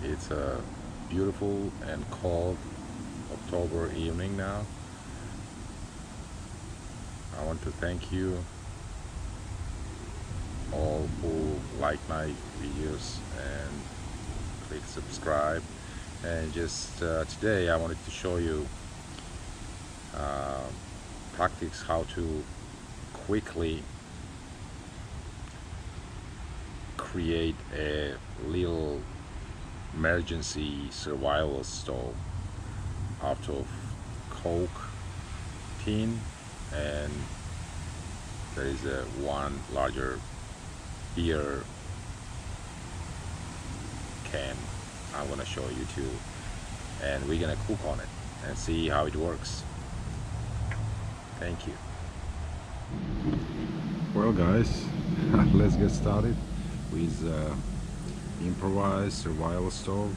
It's a beautiful and cold October evening now. I want to thank you all who like my videos and click subscribe. And just today I wanted to show you uh, practice how to quickly create a little emergency survival stove out of Coke tin, and there is a one larger beer can. I'm gonna show you too, and we're gonna cook on it and see how it works. Thank you. Well guys, let's get started with improvised survival stove.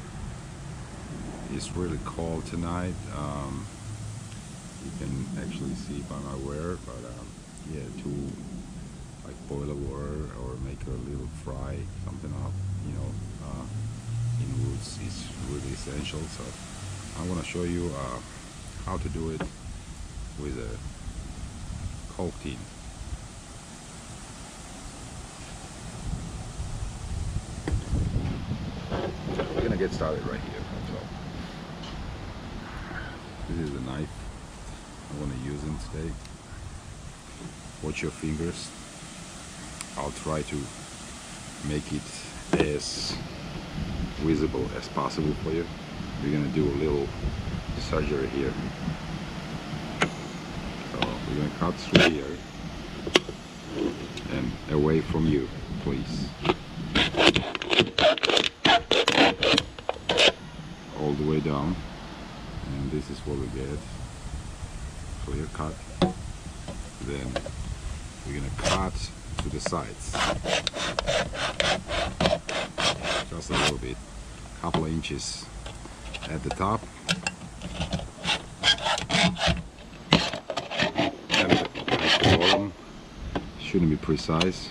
It's really cold tonight. You can actually see by my wear, but yeah, to like boil a water or make a little fry something up, in woods is really essential. So I'm gonna show you how to do it with a Coke tin. We're gonna get started right here. So this is the knife I'm gonna use them today. Watch your fingers. I'll try to make it as visible as possible for you. We're gonna do a little surgery here. So we're gonna cut through here and away from you, please. All the way down, and this is what we get. Clear cut. Then we're gonna cut to the sides, just a little bit, couple of inches at the top and at the bottom. Shouldn't be precise.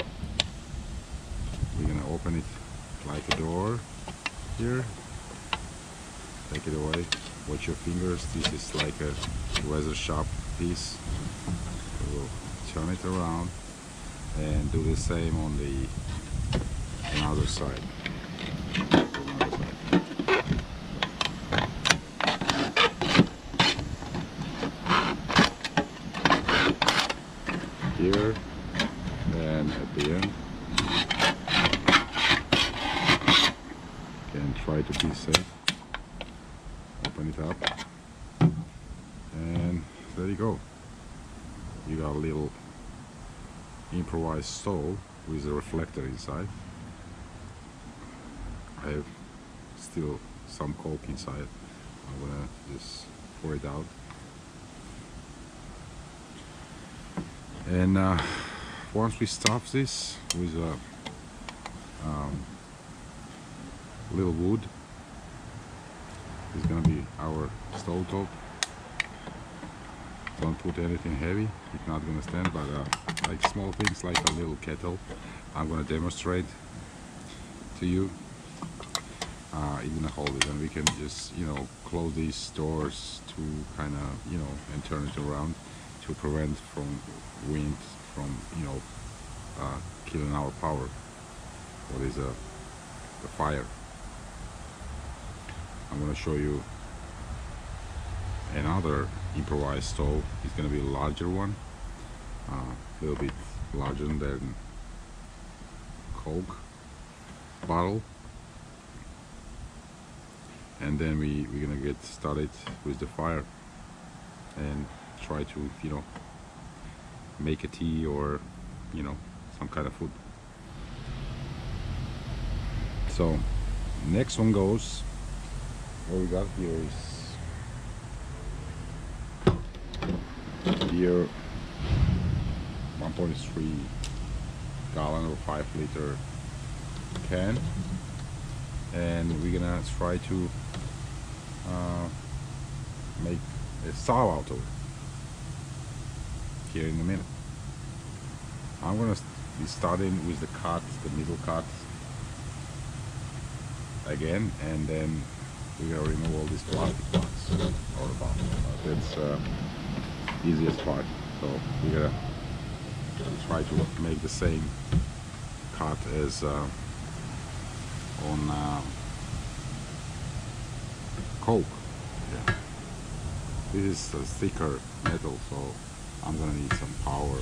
We're gonna open it like a door here. Take it away. Watch your fingers. This is like a razor sharp piece. We'll turn it around and do the same on the other side. Here and at the end. Again, try to be safe. Open it up, and there you go. You got a little improvised stove with a reflector inside. I have still some Coke inside. I'm gonna just pour it out, and once we stuff this with a little wood, it's gonna be our stove top. Don't put anything heavy, it's not gonna stand, but like small things like a little kettle, I'm gonna demonstrate to you. It's gonna hold it, and we can just close these doors to kind of and turn it around to prevent from wind from killing our power. What is the fire? I'm going to show you another improvised stove. It's going to be a larger one, a little bit larger than Coke bottle. And then we're going to get started with the fire and try to make a tea or some kind of food. So next one goes, what we got here is beer, 1.3 gallon or 5-liter can, and we're gonna try to make a stove out of it here in a minute. I'm gonna be starting with the cut, the middle cut. again, and then we're gonna remove all these plastic parts or the bottom. That's easiest part. So we're gonna try to make the same cut as on Coke. Yeah. This is a thicker metal, so I'm gonna need some power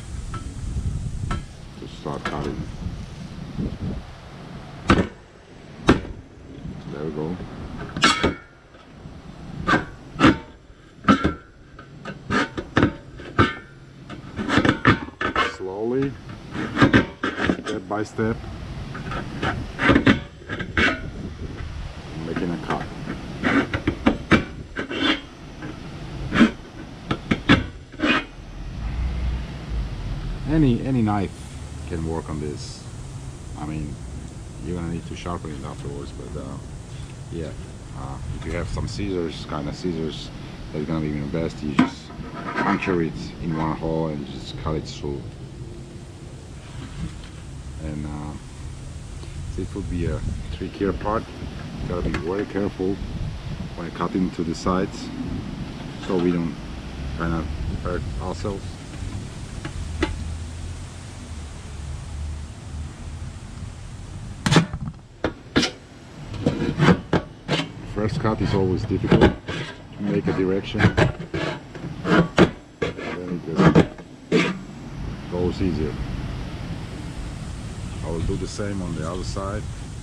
to start cutting. There we go. Slowly, step by step, making a cut. Any knife can work on this. I mean, you're gonna need to sharpen it afterwards, but yeah, if you have some scissors, kind of scissors, that's gonna be the best. You just puncture it in one hole and just cut it through. And it would be a trickier part. You gotta be very careful when cutting to the sides, so we don't kind of hurt ourselves. First cut is always difficult to make a direction, then it just goes easier. I will do the same on the other side.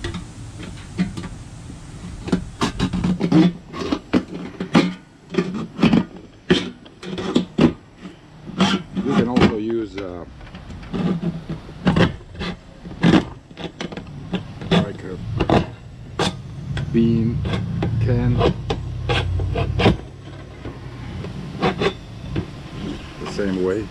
You can also use like a bean can, the same way.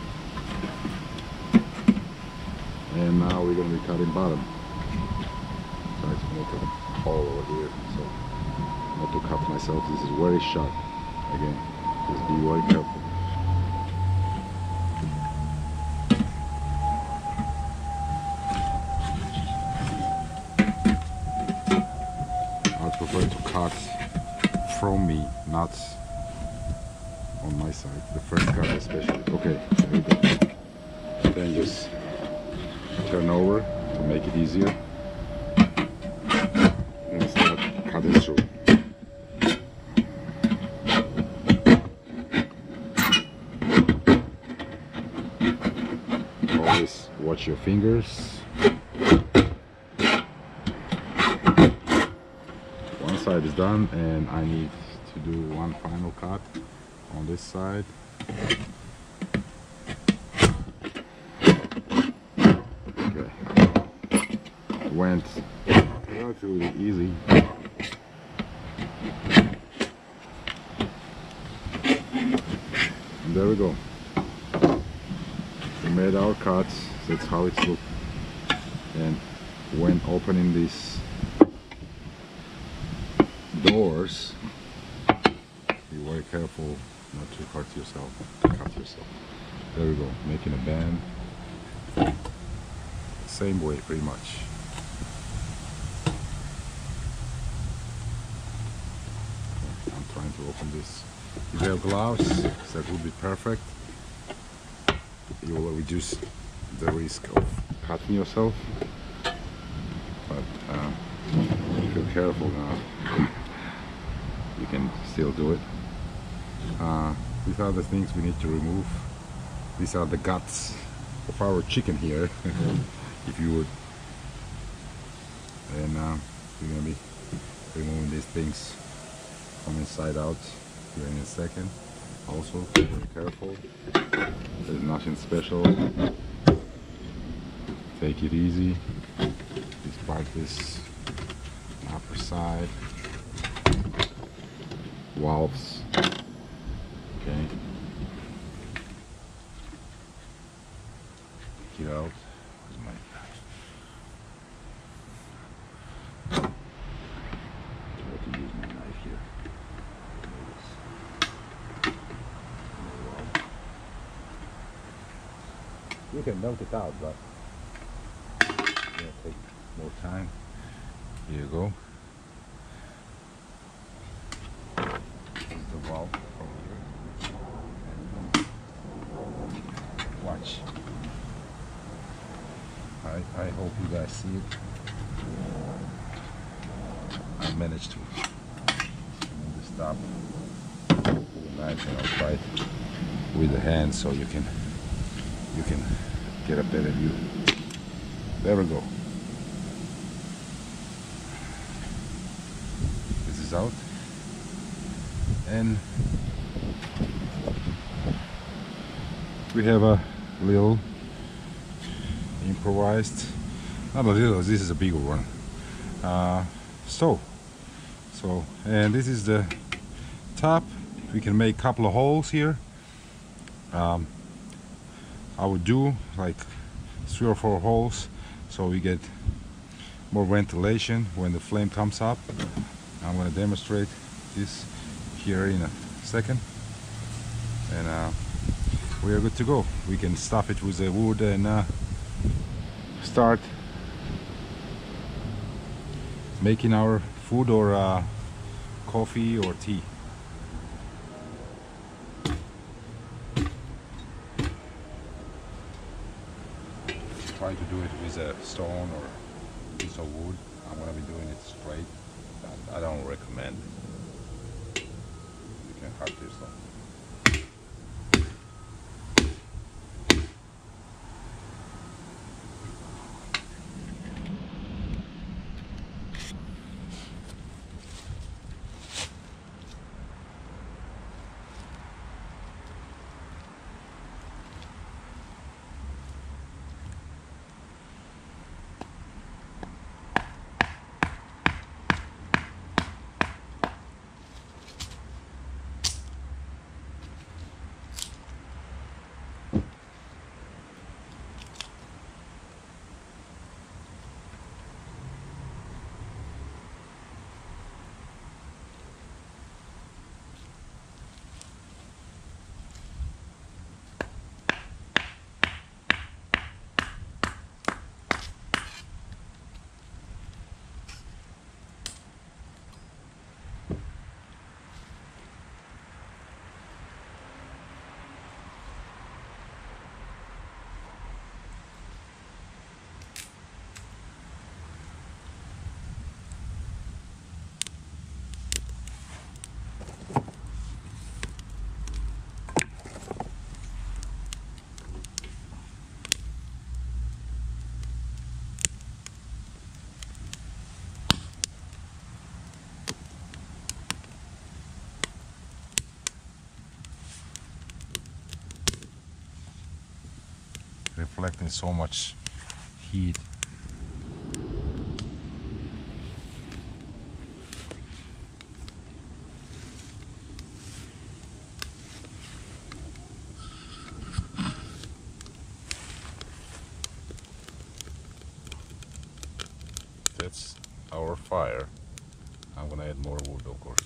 And now we're going to be cutting bottom. Try to make a hole over here, so not to cut myself. This is very sharp. Again, just be very careful. I prefer to cut from me, not on my side. The first cut especially. Okay, there you go. Then just turn over to make it easier and start cutting through. Always watch your fingers. One side is done and I need to do one final cut on this side. Went relatively easy. And there we go. We made our cuts. That's how it's looked. And when opening these doors, be very careful not to cut yourself. There we go, making a band. Same way, pretty much. I'm trying to open this. If you have gloves, that would be perfect. You will reduce the risk of cutting yourself. But if you're careful now, you can still do it. These are the things we need to remove. These are the guts of our chicken here, if you would. And we're gonna be removing these things from inside out here in a second. Also, be very careful. There's nothing special. Take it easy. This part is upper side. Valves. Okay. Get out. Where's my... Try to use my knife here. You can melt it out, but it's gonna take more time. Here you go. The valve from here. Watch. I hope you guys see it. I managed to remove the stop. Nice, and I'll try it with the hand so you can get a better view. There we go. This is out, and we have a little improvised, not a little, this is a bigger one, stove. So, and this is the top. We can make a couple of holes here. I would do like 3 or 4 holes so we get more ventilation when the flame comes up. I'm going to demonstrate this here in a second, and we are good to go. We can stuff it with the wood and start making our food or coffee or tea. Try to do it with a stone or piece of wood. I'm going to be doing it straight. I don't recommend. You can hurt yourself. Reflecting so much heat. That's our fire. I'm gonna add more wood, of course.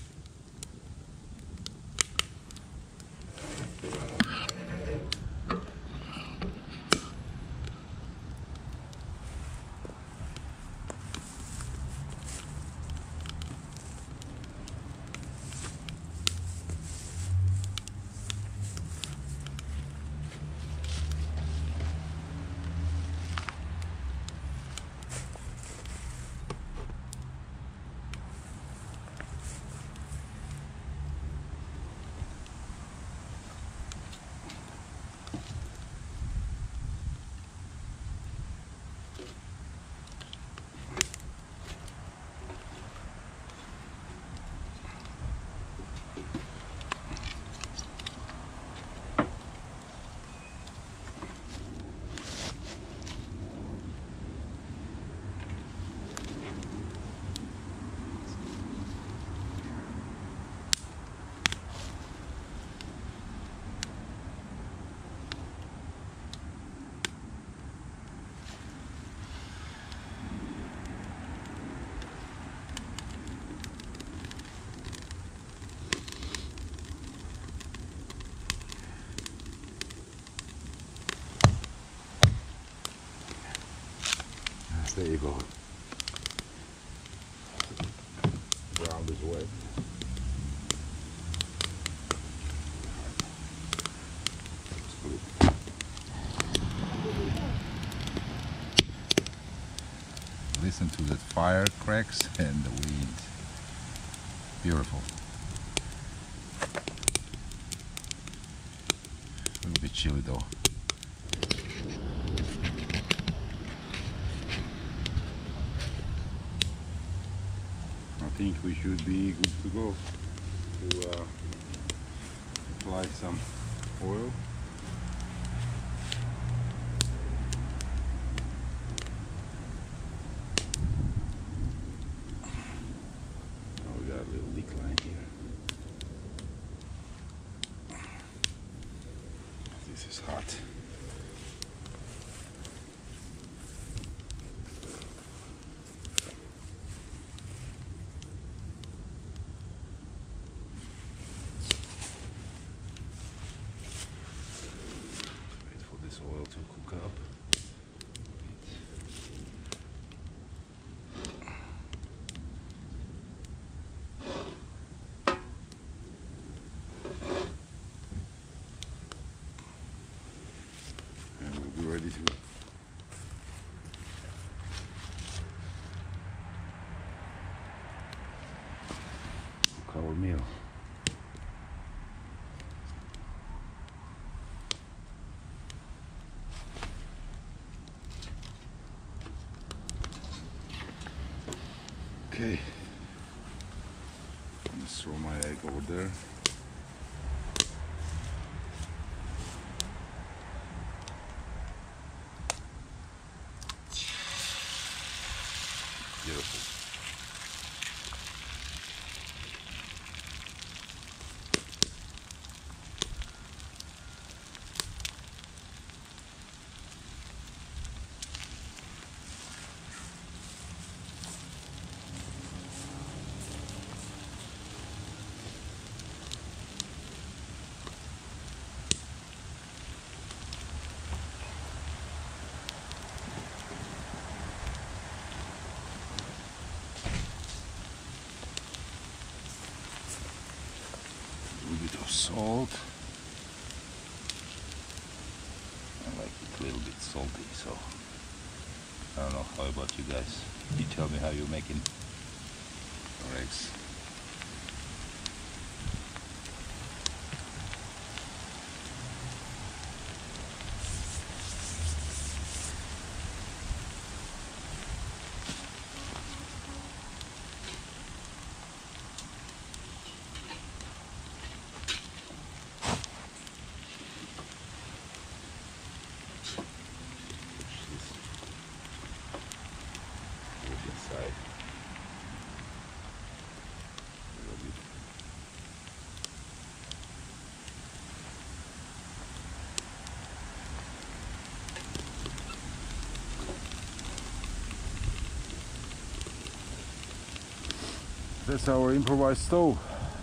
There you go. wet. Listen to the fire cracks and the wind. Beautiful. A little bit chilly though. I think we should be good to go to apply some oil. Oh, we got a little decline here. This is hot. Oil to cook up. And we'll be ready to cook our meal. Okay, let's throw my egg over there. Beautiful. A little bit of salt. I like it a little bit salty, so I don't know, how about you guys? You tell me how you're making your eggs. Inside. That's our improvised stove.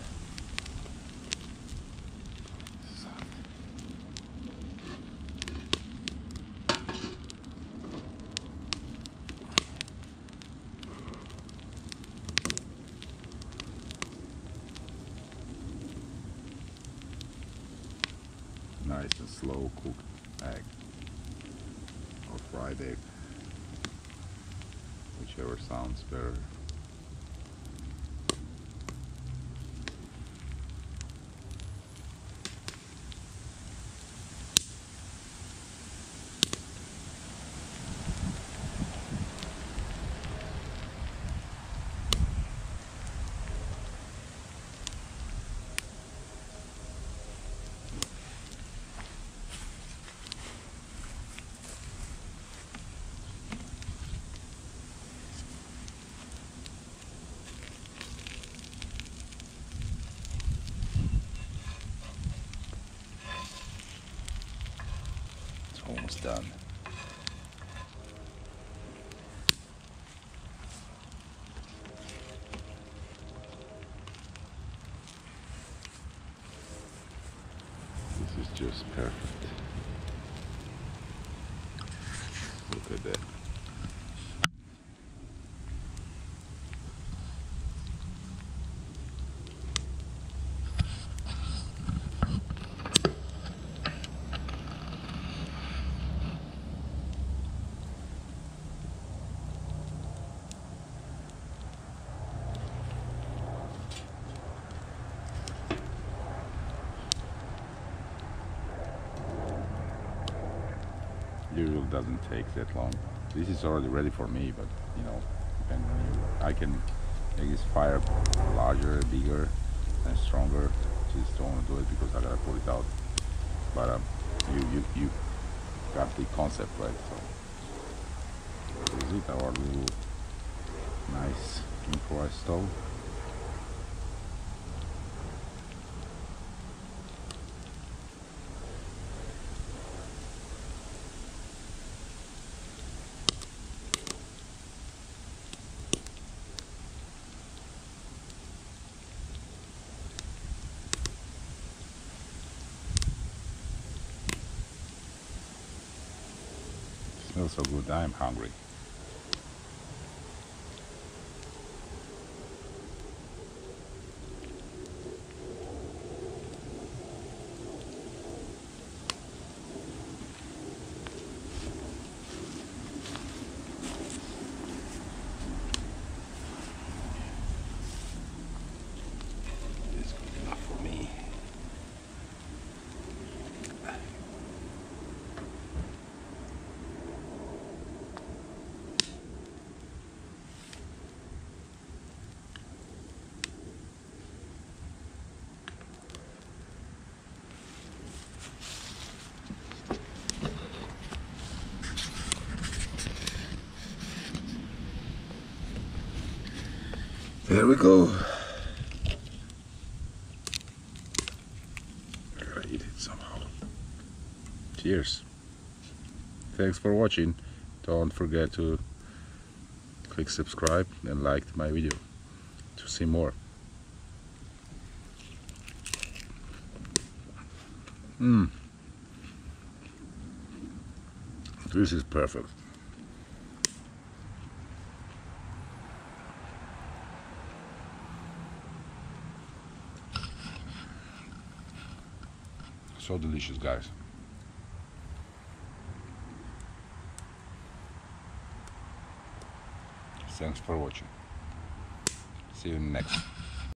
Nice and slow cooked egg or fried egg, whichever sounds better. Almost done. This is just perfect. Look at that. usually doesn't take that long. This is already ready for me, but you know, depending on you, I can make this fire larger, bigger, and stronger. Just don't want to do it because I gotta put it out. But you got the concept right. So this is it, our little nice improvised stove. Smells so good, I'm hungry. It's good enough for me. There we go. I gotta eat it somehow. Cheers. Thanks for watching. Don't forget to click subscribe and like my video to see more. This is perfect. So delicious, guys. Thanks for watching. See you next.